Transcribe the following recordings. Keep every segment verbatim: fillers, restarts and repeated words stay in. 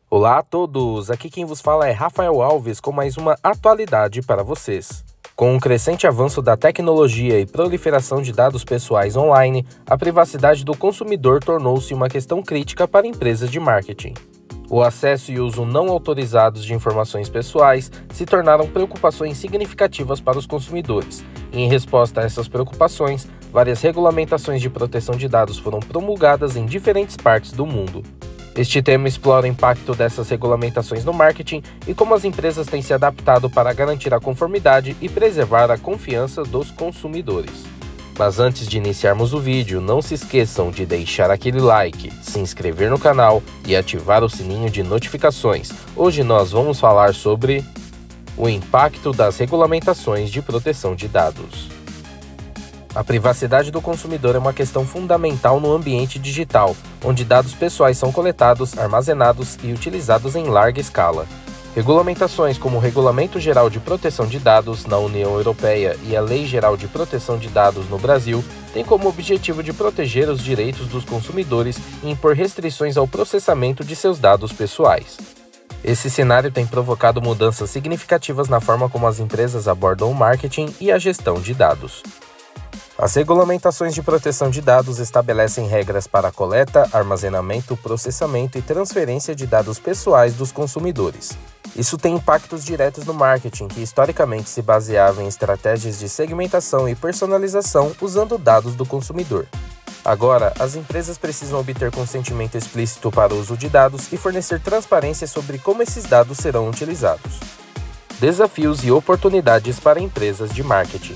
Olá a todos, aqui quem vos fala é Rafael Alves com mais uma atualidade para vocês. Com o crescente avanço da tecnologia e proliferação de dados pessoais online, a privacidade do consumidor tornou-se uma questão crítica para empresas de marketing. O acesso e uso não autorizados de informações pessoais se tornaram preocupações significativas para os consumidores, e em resposta a essas preocupações, várias regulamentações de proteção de dados foram promulgadas em diferentes partes do mundo. Este tema explora o impacto dessas regulamentações no marketing e como as empresas têm se adaptado para garantir a conformidade e preservar a confiança dos consumidores. Mas antes de iniciarmos o vídeo, não se esqueçam de deixar aquele like, se inscrever no canal e ativar o sininho de notificações. Hoje nós vamos falar sobre o impacto das regulamentações de proteção de dados. A privacidade do consumidor é uma questão fundamental no ambiente digital, onde dados pessoais são coletados, armazenados e utilizados em larga escala. Regulamentações como o Regulamento Geral de Proteção de Dados na União Europeia e a Lei Geral de Proteção de Dados no Brasil têm como objetivo de proteger os direitos dos consumidores e impor restrições ao processamento de seus dados pessoais. Esse cenário tem provocado mudanças significativas na forma como as empresas abordam o marketing e a gestão de dados. As regulamentações de proteção de dados estabelecem regras para a coleta, armazenamento, processamento e transferência de dados pessoais dos consumidores. Isso tem impactos diretos no marketing, que historicamente se baseava em estratégias de segmentação e personalização usando dados do consumidor. Agora, as empresas precisam obter consentimento explícito para o uso de dados e fornecer transparência sobre como esses dados serão utilizados. Desafios e oportunidades para empresas de marketing.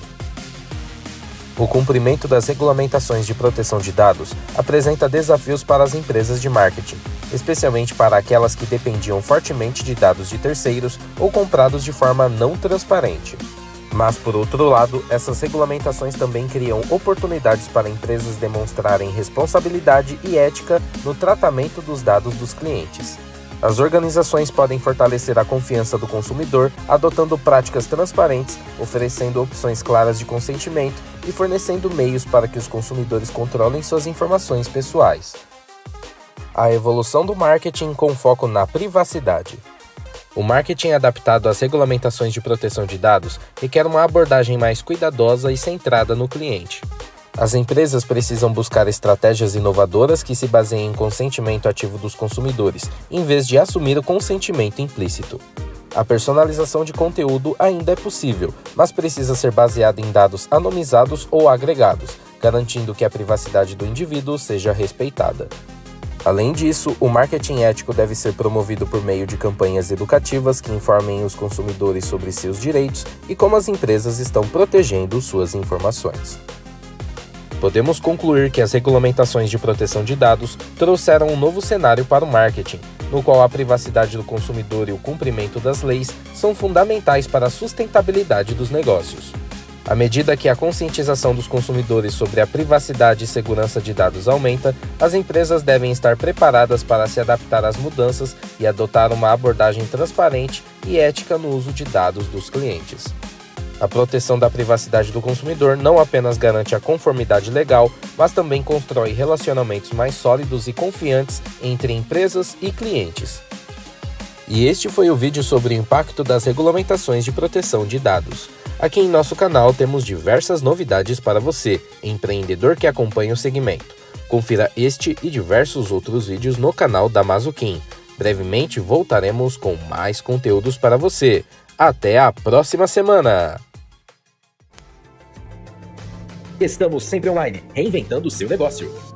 O cumprimento das regulamentações de proteção de dados apresenta desafios para as empresas de marketing, especialmente para aquelas que dependiam fortemente de dados de terceiros ou comprados de forma não transparente. Mas, por outro lado, essas regulamentações também criam oportunidades para empresas demonstrarem responsabilidade e ética no tratamento dos dados dos clientes. As organizações podem fortalecer a confiança do consumidor, adotando práticas transparentes, oferecendo opções claras de consentimento e fornecendo meios para que os consumidores controlem suas informações pessoais. A evolução do marketing com foco na privacidade. O marketing adaptado às regulamentações de proteção de dados requer uma abordagem mais cuidadosa e centrada no cliente. As empresas precisam buscar estratégias inovadoras que se baseiem em consentimento ativo dos consumidores, em vez de assumir o consentimento implícito. A personalização de conteúdo ainda é possível, mas precisa ser baseada em dados anonimizados ou agregados, garantindo que a privacidade do indivíduo seja respeitada. Além disso, o marketing ético deve ser promovido por meio de campanhas educativas que informem os consumidores sobre seus direitos e como as empresas estão protegendo suas informações. Podemos concluir que as regulamentações de proteção de dados trouxeram um novo cenário para o marketing, no qual a privacidade do consumidor e o cumprimento das leis são fundamentais para a sustentabilidade dos negócios. À medida que a conscientização dos consumidores sobre a privacidade e segurança de dados aumenta, as empresas devem estar preparadas para se adaptar às mudanças e adotar uma abordagem transparente e ética no uso de dados dos clientes. A proteção da privacidade do consumidor não apenas garante a conformidade legal, mas também constrói relacionamentos mais sólidos e confiantes entre empresas e clientes. E este foi o vídeo sobre o impacto das regulamentações de proteção de dados. Aqui em nosso canal temos diversas novidades para você, empreendedor que acompanha o segmento. Confira este e diversos outros vídeos no canal da Mazuquim. Brevemente voltaremos com mais conteúdos para você. Até a próxima semana! Estamos sempre online, reinventando o seu negócio.